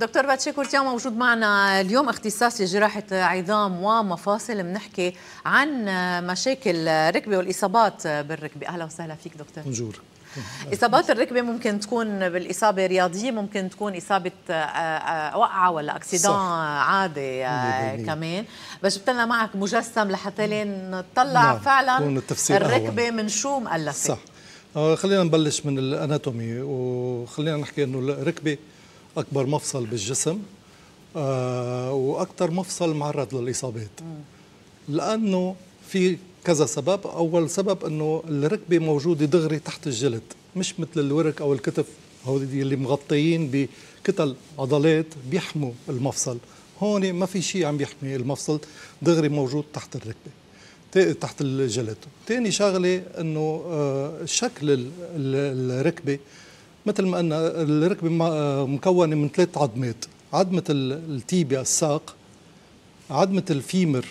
دكتور باتشي كورتيان موجود معنا اليوم، اختصاصي جراحة عظام ومفاصل. بنحكي عن مشاكل ركبة والإصابات بالركبة. أهلا وسهلا فيك دكتور. بونجور. إصابات الركبة ممكن تكون بالإصابة رياضية، ممكن تكون إصابة وقعة ولا أكسيدان عادي كمان، بس جبتلنا معك مجسم لحتى نطلع فعلا الركبة من شو مؤلفة. صح. خلينا نبلش من الاناتومي، وخلينا نحكي انه الركبة أكبر مفصل بالجسم، وأكثر مفصل معرض للإصابات. لأنه في كذا سبب. أول سبب أنه الركبة موجودة دغري تحت الجلد، مش مثل الورك أو الكتف هودي اللي مغطيين بكتل عضلات بيحموا المفصل. هون ما في شيء عم بيحمي المفصل، دغري موجود تحت الركبة، تحت الجلد. تاني شغلة أنه شكل الركبة مثل ما قلنا، الركبة مكونة من 3 عظمات: عظمة التيبيا الساق، عظمة الفيمر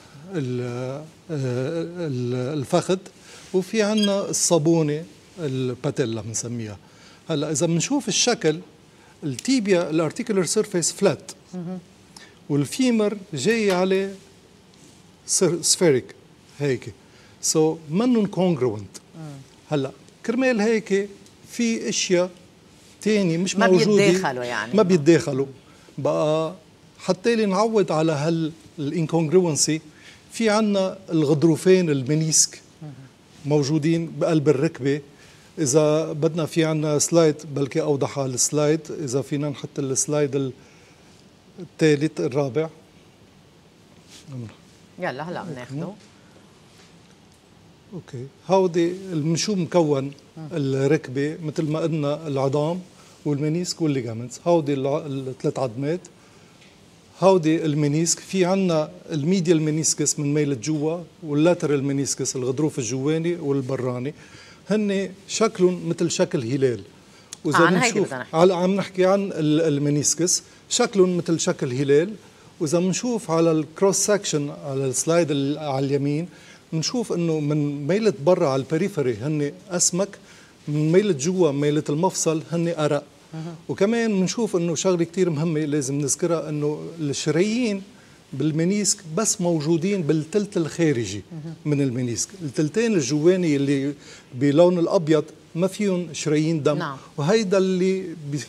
الفخذ، وفي عنا الصابونة الباتيلا بنسميها. هلا إذا بنشوف الشكل، التيبيا الارتيكولار سيرفيس فلات، والفيمر جاي عليه سفيريك هيك، منن كونجروينت. هلا كرمال هيك في اشياء تاني مش موجوده، ما بيتداخلوا يعني، ما بيتداخلوا. بقى حتى نعود على هالانكونجروينسي، في عنا الغضروفين المنيسك موجودين بقلب الركبه. اذا بدنا في عنا سلايد بلكي اوضح على السلايد، اذا فينا نحط السلايد الثالث الرابع. يلا هلا بناخده. اوكي، هودي من شو مكون الركبه؟ مثل ما قلنا العظام والمنيسك والليجامنتس. هودي ال3 عظمات، هودي المنيسك. في عنا الميديال منيسكس من ميلة جوا، واللاترال منيسكس الغضروف الجواني والبراني. هن شكلهم مثل شكل هلال. وإذا بنشوف عم نحكي عن المنيسكس، شكلهم مثل شكل هلال. وإذا بنشوف على الكروس سكشن على السلايد على اليمين، بنشوف انه من ميلة برا على البريفري هن اسمك، من ميلة جوا ميلة المفصل هن ارق. وكمان بنشوف انه شغله كثير مهمه لازم نذكرها، انه الشرايين بالمنيسك بس موجودين بالثلث الخارجي من المنيسك. الثلثين الجواني اللي بلون الابيض ما فيهم شرايين دم. نعم. وهيدا اللي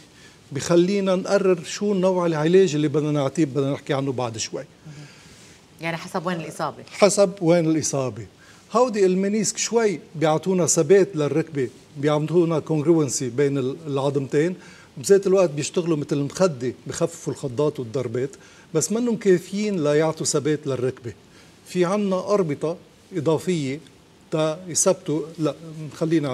بخلينا نقرر شو نوع العلاج اللي بدنا نعطيه، بدنا نحكي عنه بعد شوي. يعني حسب وين الإصابة. حسب وين الإصابة. هودي المنيسك شوي بيعطونا ثبات للركبة، بيعطونا كونغروينسي بين العظمتين، بذات الوقت بيشتغلوا مثل المخدة، بخففوا الخضات والضربات، بس منهم كافيين ليعطوا ثبات للركبة. في عنا أربطة إضافية تا يثبتوا. لا خلينا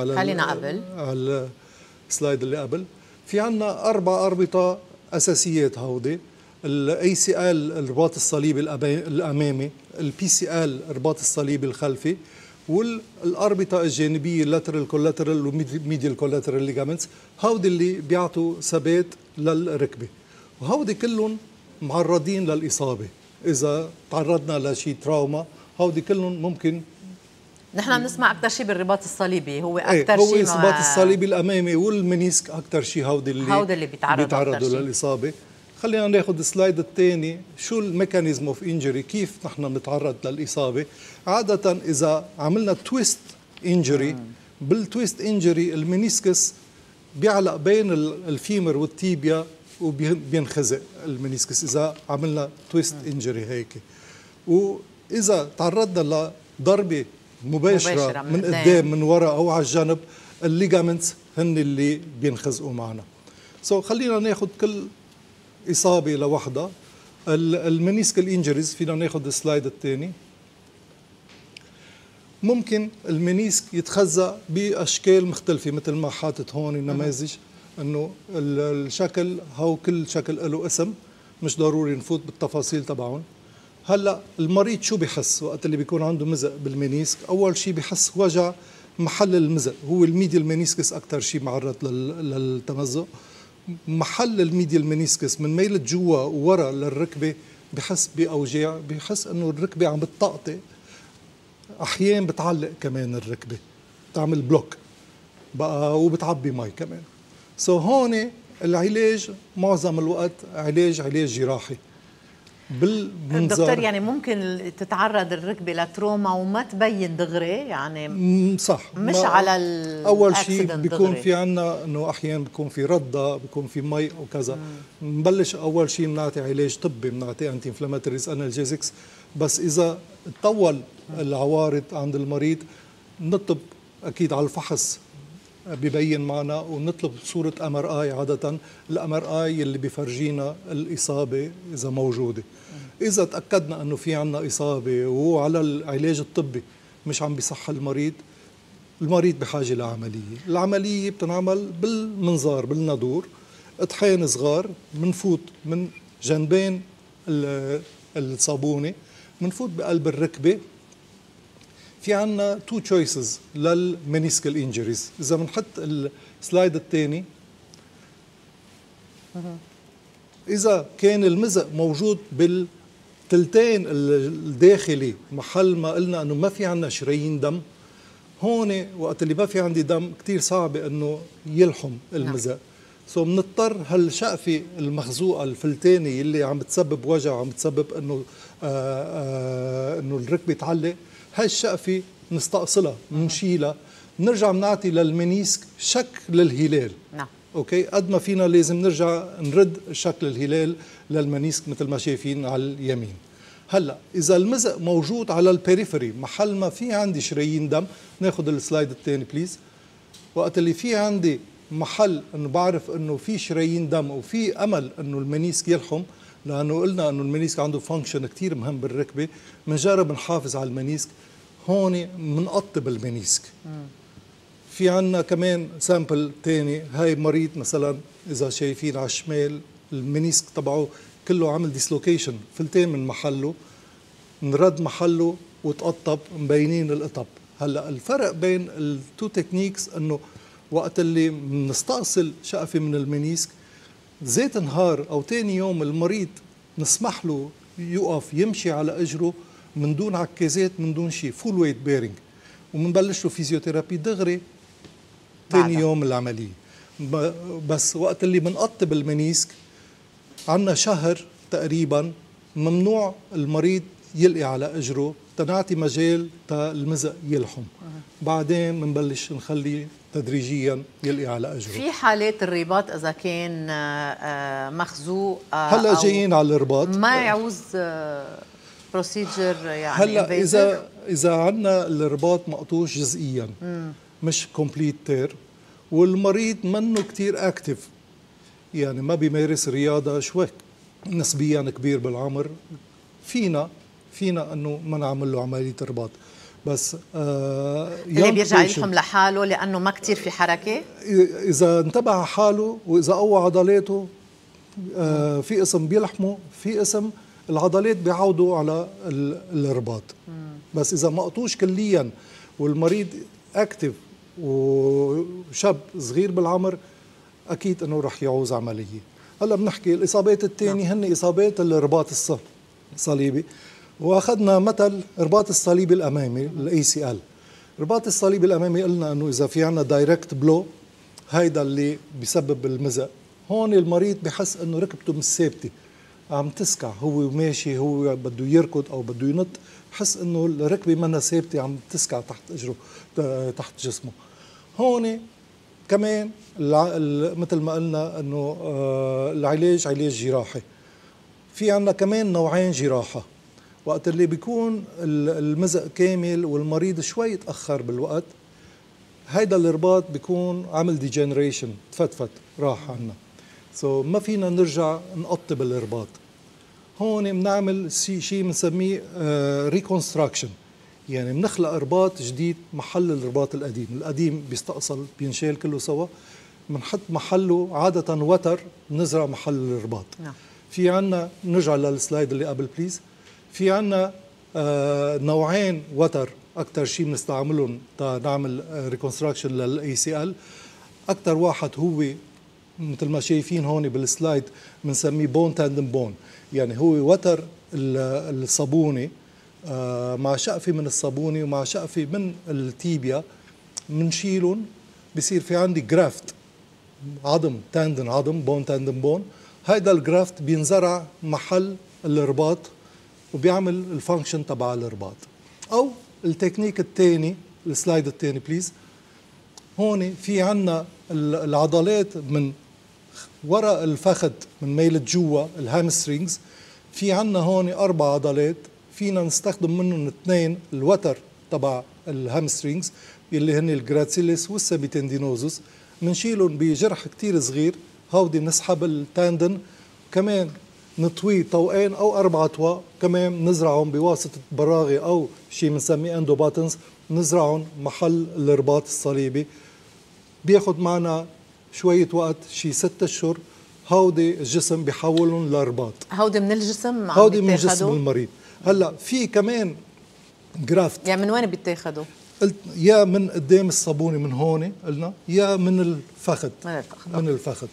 على السلايد اللي قبل. في عنا 4 أربطة أساسيات. هودي الاي سي ال الرباط الصليبي الامامي، البي سي ال الرباط الصليبي الخلفي، والاربطه الجانبيه اللاترال كولاترال والميديال كولاترال ليجامنتس. هودي اللي بيعطوا ثبات للركبه، وهودي كلهم معرضين للاصابه. اذا تعرضنا لشيء تراوما، هودي كلهم ممكن. نحن بنسمع اكثر شيء بالرباط الصليبي، هو اكثر شيء، هو الرباط الصليبي الامامي والمنيسك اكثر شيء. هودي اللي بيتعرضوا للاصابه. خلينا ناخذ السلايد الثاني. شو الميكانيزم اوف انجري؟ كيف نحن بنتعرض للاصابه؟ عاده اذا عملنا تويست انجري، بالتويست انجري المنيسكس بيعلق بين الفيمر والتيبيا وبينخزق المنيسكس اذا عملنا تويست انجري هيك. واذا تعرضنا لضربه مباشره من قدام من وراء او على الجنب، الليجامنتس هن اللي بينخزقوا معنا. خلينا ناخذ كل إصابة لوحدها. المنيسكال انجريز فينا ناخذ السلايد الثاني. ممكن المنيسك يتخزق بأشكال مختلفة، مثل ما حاطط هون النماذج، انه الشكل هو كل شكل له اسم، مش ضروري نفوت بالتفاصيل تبعهم. هلا المريض شو بحس وقت اللي بيكون عنده مزق بالمنيسك؟ اول شيء بحس وجع محل المزق، هو الميديال منيسكس اكثر شيء معرض للتمزق. محل الميديال منيسكس من ميلة جوا وورا للركبة بحس بأوجاع، بحس انه الركبة عم بتطقطق، احيانا بتعلق كمان الركبة، بتعمل بلوك بقى وبتعبي مي كمان. هون العلاج معظم الوقت علاج جراحي بالمنظار. دكتور يعني ممكن تتعرض الركبه لتروما وما تبين دغري يعني صح، مش على اول شيء بيكون في عنا انه احيانا بيكون في رضه، بيكون في مي وكذا. بنبلش اول شيء بنعطي علاج طبي، بنعطي انتي انفلاماتوريز انالجيزكس. بس اذا تطول العوارض عند المريض نطلب اكيد على الفحص ببين معنا، ونطلب صورة MRI. عادة الMRI اللي بيفرجينا الإصابة إذا موجودة. إذا تأكدنا أنه في عنا إصابة وهو على العلاج الطبي مش عم بيصح المريض بحاجة لعملية. العملية بتنعمل بالمنظار بالنادور، اطحين صغار، منفوت من جنبين الصابونة، منفوت بقلب الركبة. في عنا تو تشويسز للمينيسكال انجريز. اذا بنحط السلايد الثاني، اذا كان المزق موجود بالتلتين الداخلي محل ما قلنا انه ما في عنا شرايين دم، هون وقت اللي ما في عندي دم كثير صعب انه يلحم المزق. سو بنضطر هالشقفه المخزوقه الفلتاني اللي عم بتسبب وجع وعم بتسبب انه انه الركبه تعلق، هاي الشقفه نستأصلها، بنشيلها، بنرجع بنعطي للمنيسك شكل الهلال. نعم. اوكي، قد ما فينا لازم نرجع نرد شكل الهلال للمنيسك مثل ما شايفين على اليمين. هلا اذا المزق موجود على البريفري محل ما في عندي شرايين دم، ناخذ السلايد الثاني بليز. وقت اللي في عندي محل انه بعرف انه في شرايين دم وفي امل انه المنيسك يلحم، لانه قلنا انه المنيسك عنده فانكشن كثير مهم بالركبه، بنجرب نحافظ على المنيسك. هون بنقطب المنيسك. في عنا كمان سامبل تاني، هاي مريض مثلا اذا شايفين على الشمال المنيسك تبعه كله عمل ديسلوكيشن، فلتين من محله، نرد محله وتقطب، مبينين القطب. هلا الفرق بين التو تكنيكس انه وقت اللي بنستأصل شقفه من المنيسك زيت نهار او تاني يوم المريض نسمح له يقف يمشي على اجره من دون عكازات، من دون شيء، فول ويت بيرنج، ومنبلش له فيزيوثيرابي دغري ثاني يوم العمليه. بس وقت اللي بنقطب المنيسك عندنا شهر تقريبا ممنوع المريض يلقي على اجره تنعطي مجال المزق يلحم. بعدين بنبلش نخليه تدريجيا يلقي على اجره. في حالات الرباط اذا كان مخزوق هلا جايين على الرباط ما يعوز بروسيجر يعني. هلا اذا عندنا الرباط مقطوش جزئيا مش كومبليت تير، والمريض منه كتير اكتف، يعني ما بيمارس رياضه شوي نسبيا كبير بالعمر، فينا انه ما نعمل له عمليه رباط. بس اللي بيرجع يلحم لحاله لانه ما كتير في حركه، اذا انتبه على حاله واذا قوى عضلاته في قسم بيلحموا، في قسم العضلات بيعودوا على الرباط. بس اذا مقطوش كليا والمريض اكتف وشاب صغير بالعمر اكيد انه رح يعوز عمليه. هلا بنحكي الاصابات الثانيه هن اصابات الرباط الصليبي، واخذنا مثل الرباط الصليبي الامامي الACL. الرباط الصليبي الامامي قلنا انه اذا في عندنا دايركت بلو هيدا اللي بيسبب المزق، هون المريض بحس انه ركبته مش ثابته عم تسكع، هو ماشي هو بده يركض او بده ينط، بحس انه الركبه منها ثابته عم تسكع تحت اجره تحت جسمه. هون كمان مثل ما قلنا انه العلاج علاج جراحي. في عندنا كمان نوعين جراحه، وقت اللي بيكون المزق كامل والمريض شوي تاخر بالوقت، هيدا الرباط بيكون عمل ديجنريشن، تفتفت راح عنا. ما فينا نرجع نقطب الرباط. هون بنعمل شيء بنسميه ريكونستراكشن، يعني بنخلق رباط جديد محل الرباط القديم بيستأصل بينشال كله سوا، بنحط محله عادة وتر نزرع محل الرباط. في عنا نرجع للسلايد اللي قبل بليز، في عنا نوعين وتر أكثر شيء بنستعملهم نعمل ريكونستراكشن للACL. أكثر واحد هو مثل ما شايفين هون بالسلايد بنسميه بون تاندم بون، يعني هو وتر الصابونة مع شقفة من الصابونة ومع شقفة من التيبيا، بنشيلهم بصير في عندي جرافت عظم تاندن عظم بون تاندن بون، هيدا الجرافت بينزرع محل الرباط وبيعمل الفانكشن تبع الرباط. او التكنيك الثاني، السلايد الثاني بليز. هون في عنا العضلات من وراء الفخذ من ميلة جوا الهامسترينجز، في عنا هون 4 عضلات فينا نستخدم منهم 2 الوتر تبع الهامسترينجز اللي هن الجراتسيلس والسابيتندينوزوس، بنشيلهم بجرح كتير صغير، هودي نسحب التاندن، كمان نطوي طوقين او 4 طواق، كمان نزرعهم بواسطه براغي او شيء بنسميه اندو باتنز، نزرعهم محل الرباط الصليبي. بياخد معنا شويه وقت، شيء 6 اشهر، هودي الجسم بيحولهم لرباط. هودي من الجسم؟ هودي من جسم المريض. هلا في كمان جرافت. يعني من وين بيتاخدوا؟ يا من قدام الصابونه من هون قلنا، يا من الفخذ. من الفخذ.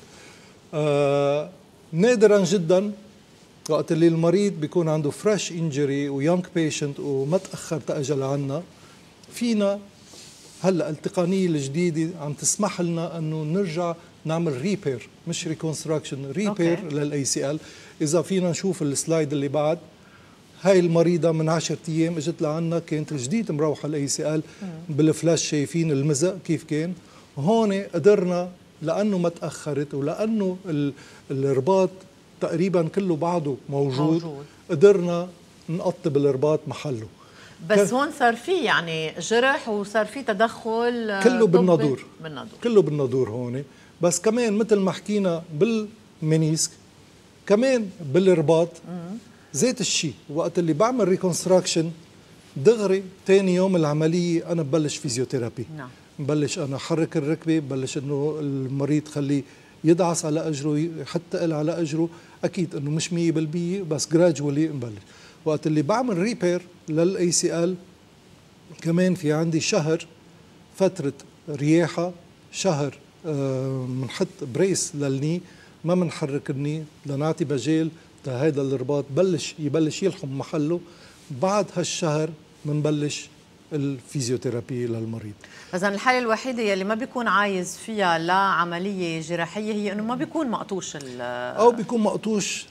نادرا جدا وقت اللي المريض بيكون عنده فريش انجري ويونج بيشنت وما تاخر تاجى لعنا، فينا هلا التقنيه الجديده عم تسمح لنا انه نرجع نعمل ريبير، مش ريكونستراكشن، ريبير للاي سي ال. اذا فينا نشوف السلايد اللي بعد، هاي المريضه من 10 ايام اجت لعنا، كانت الجديد مروحه الاي سي ال بالفلاش، شايفين المزق كيف كان. هون قدرنا لانه ما تاخرت ولانه الرباط تقريبا كله بعده موجود. قدرنا نقطب الرباط محله. بس هون صار في يعني جرح وصار في تدخل كله بالنادور. كله بالنادور هون. بس كمان مثل ما حكينا بالمنيسك، كمان بالرباط ذات الشيء. وقت اللي بعمل ريكونستراكشن دغري ثاني يوم العمليه انا ببلش فيزيوثيرابي. ببلش انا احرك الركبه، ببلش انه المريض خليه يدعس على اجره، يحط على اجره. اكيد انه مش 100% بس جراجولي نبلش. وقت اللي بعمل ريبير للاي سي ال كمان في عندي شهر فتره رياحه، شهر بنحط بريس للني، ما بنحرك الني لنعطي مجال هيدا الرباط يبلش يلحم محله. بعد هالشهر بنبلش الفيزيوثيرابي للمريض. اذا الحاله الوحيده يلي ما بيكون عايز فيها لا عمليه جراحيه هي انه ما بيكون مقطوش او بيكون مقطوش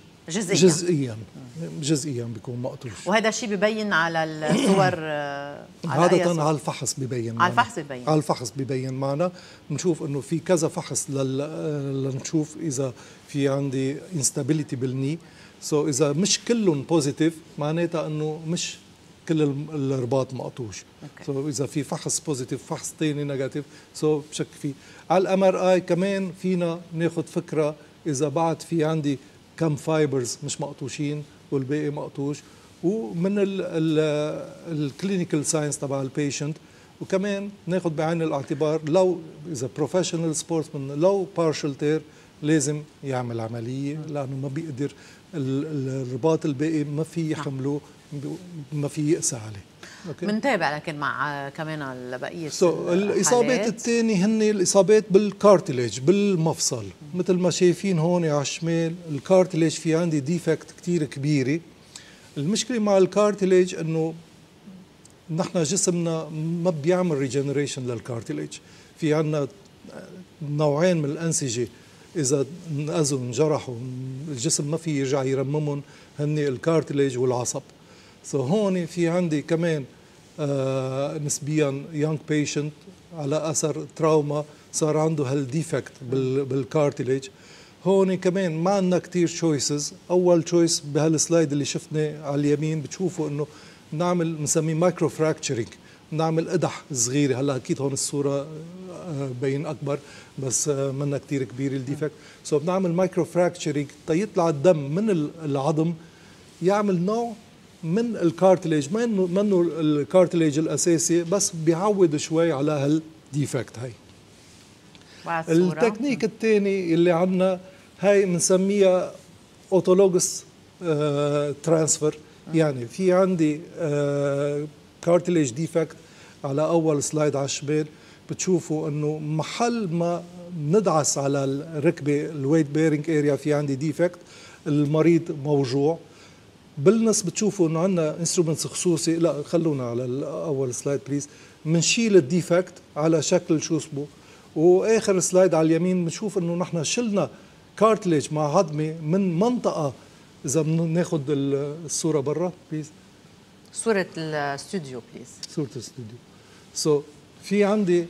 جزئيا بيكون مقطوش. وهذا الشيء ببين على الصور عادة على الفحص ببين على الفحص ببين معنا. بنشوف انه في كذا فحص لنشوف اذا في عندي انستابيليتي بالني. اذا مش كلهم بوزيتيف معناتها انه مش كل الرباط مقطوش. اذا في فحص بوزيتيف فحص ثاني نيجاتيف بشك فيه. على الام ار اي كمان فينا ناخذ فكره اذا بعد في عندي كم فايبرز مش مقطوشين والباقي مقطوش، ومن الكلينيكال ساينس تبع البيشنت. وكمان ناخذ بعين الاعتبار لو اذا بروفيشنال سبورتسمان لو بارشل تير لازم يعمل عمليه، لانه ما بيقدر الرباط الباقي ما في يحمله، ما في يقسى عليه. بنتابع لكن مع كمان بقيه الاصابات الثانيه هن الاصابات بالكارتليج بالمفصل. مثل ما شايفين هون على الشمال الكارتليج في عندي ديفكت كتير كبيره. المشكله مع الكارتليج انه نحن جسمنا ما بيعمل ريجنريشن للكارتليج. في عندنا نوعين من الانسجه اذا انأذوا انجرحوا الجسم ما في يرجع يرممهم، هن الكارتليج والعصب. هون في عندي كمان نسبيا يونج بيشنت على اثر تراوما صار عنده هالديفكت بالكارتليج. هون كمان ما عندنا كثير تشويسز. اول تشويس بهالسلايد اللي شفنا على اليمين بتشوفوا انه بنعمل بنسميه مايكرو فراكتشرينج، بنعمل قدح صغيره. هلا اكيد هون الصوره بين اكبر بس منا كثير كبير الديفكت. بنعمل مايكرو فراكتشرينج تيطلع الدم من العظم يعمل نوع من الكارتليج، منه الكارتليج الاساسي بس بيعوض شوي على هالديفكت. هاي التكنيك الثاني اللي عندنا، هاي بنسميها اوتولوجس ترانسفير. يعني في عندي كارتليج ديفكت على اول سلايد على الشمال، بتشوفوا انه محل ما ندعس على الركبه الويت بيرنج اريا في عندي ديفكت، المريض موجوع. بالنص بتشوفوا انه عندنا انسترومنتس خصوصي. لا خلونا على اول سلايد بليز. بنشيل الديفكت على شكل شو اسمه واخر سلايد على اليمين بنشوف انه نحن شلنا كارتليج مع عظمه من منطقه، اذا بناخذ الصوره برا بليز، صوره الاستوديو بليز، صوره الاستوديو. في عندي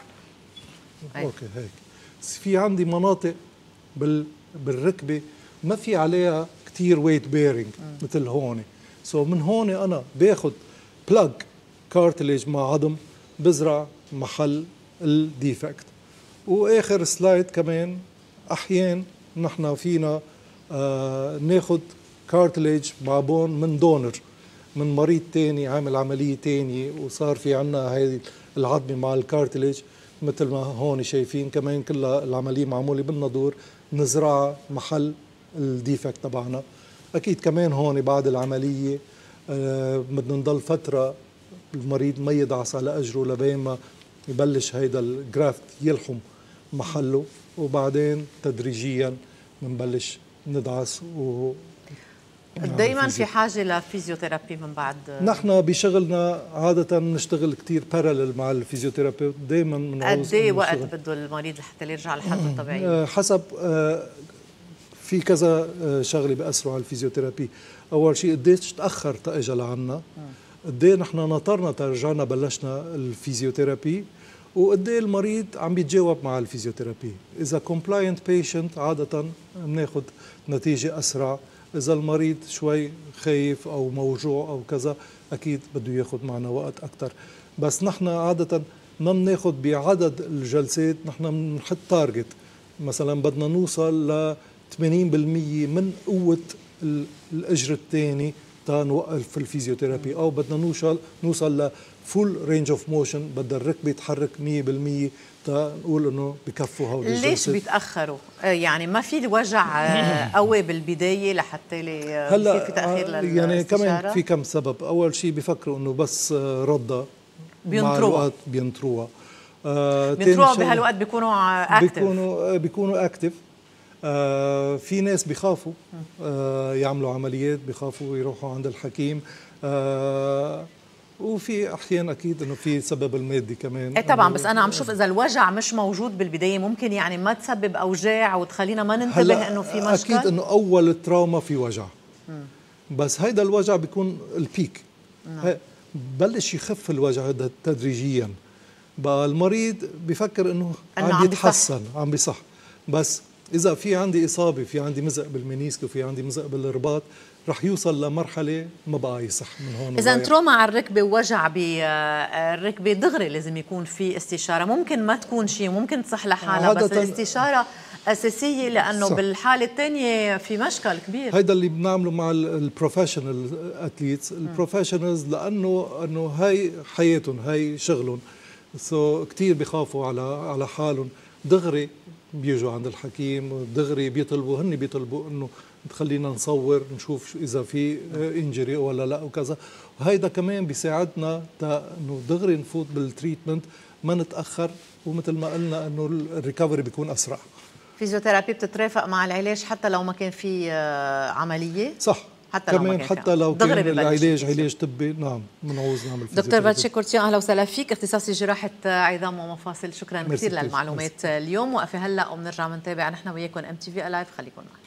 اوكي هيك، في عندي مناطق بالركبه ما في عليها كثير ويت بيرنج مثل هون. من هون انا باخذ بلاج كارتليج مع عظم بزرع محل الديفكت. واخر سلايد كمان احيان نحن فينا ناخذ كارتليج مع بون من دونر، من مريض تاني عامل عمليه تاني وصار في عنا هذه العظمه مع الكارتليج مثل ما هون شايفين، كمان كلها العمليه معموله بالنادور، نزرعها محل الديفكت تبعنا. اكيد كمان هون بعد العمليه بدنا نضل فتره المريض ما يدعس على اجره لبين ما يبلش هيدا الجرافت يلحم محله، وبعدين تدريجيا بنبلش ندعس دايما في حاجه لفيزيوثيرابي من بعد. نحن بشغلنا عاده نشتغل كثير بارلل مع الفيزيوثيرابي، دائما بنعوز قد ايه وقت بده المريض لحتى يرجع لحالته الطبيعيه؟ حسب في كذا شغله بياثروا على الفيزيوثيرابي. اول شيء قديش تاخر تاجى لعنا، قد ايه نحن نطرنا ترجعنا بلشنا الفيزيوثيرابي، وقد ايه المريض عم بيتجاوب مع الفيزيوثيرابي. اذا كومبلاينت بيشنت عاده بناخذ نتيجه اسرع، اذا المريض شوي خايف او موجوع او كذا اكيد بده ياخذ معنا وقت اكثر. بس نحن عاده ما بناخذ بعدد الجلسات، نحن بنحط تارجت، مثلا بدنا نوصل ل 80% من قوه الاجر الثاني تنوقف في الفيزيوثيرابي، او بدنا نوصل لفول رينج اوف موشن، بدها الركبه تتحرك 100% تنقول انه بكفوا هول الجلسات. ليش بيتاخروا؟ يعني ما في وجع قوي بالبدايه لحتى يصير في تاخير للاستشاره؟ يعني كمان في كم سبب. اول شيء بيفكروا انه بس رضا مع الوقت بينطروها بهالوقت بيكونوا اكتف، بيكونوا اكتف. في ناس بيخافوا يعملوا عمليات، بيخافوا يروحوا عند الحكيم. وفي احيان اكيد انه في سبب المادي كمان. ايه طبعا، بس انا عم شوف اذا الوجع مش موجود بالبدايه ممكن يعني ما تسبب اوجاع وتخلينا ما ننتبه انه في مشكل. اكيد انه اول التراوما في وجع، بس هيدا الوجع بيكون البيك، بلش يخف الوجع هذا تدريجيا، بقى المريض بفكر انه عم يتحسن، عم بيصح. بس إذا في عندي إصابة، في عندي مزق بالمنيسك وفي عندي مزق بالرباط، رح يوصل لمرحلة ما بقى يصح من هون. إذا تروما على الركبة ووجع بالركبة دغري لازم يكون في استشارة، ممكن ما تكون شيء، ممكن تصح لحالها، بس الاستشارة أساسية لأنه صح. بالحالة الثانية في مشكل كبير. هيدا اللي بنعمله مع البروفيشنال أثليتس، البروفيشنالز، لأنه هاي حياتهم، هاي شغلهم، كتير بيخافوا على حالهم، دغري بيجوا عند الحكيم، دغري بيطلبوا انه خلينا نصور نشوف اذا في انجري ولا لا وكذا. وهيدا كمان بيساعدنا انه دغري نفوت بالتريتمنت، ما نتاخر، ومثل ما قلنا انه الريكفري بيكون اسرع. فيزيوثيرابي بتترافق مع العلاج حتى لو ما كان في عمليه؟ صح، حتى كمان حتى لو كان العلاج علاج طبي. نعم، بنعوز نعمل فيزيوثيرابي. دكتور باتشي كورتيان، اهلا وسهلا فيك، اختصاصي جراحه عظام ومفاصل. شكرا كثير للمعلومات اليوم. وقفه هلا وبنرجع بنتابع نحن وياكم MTV Alive، خليكم معنا.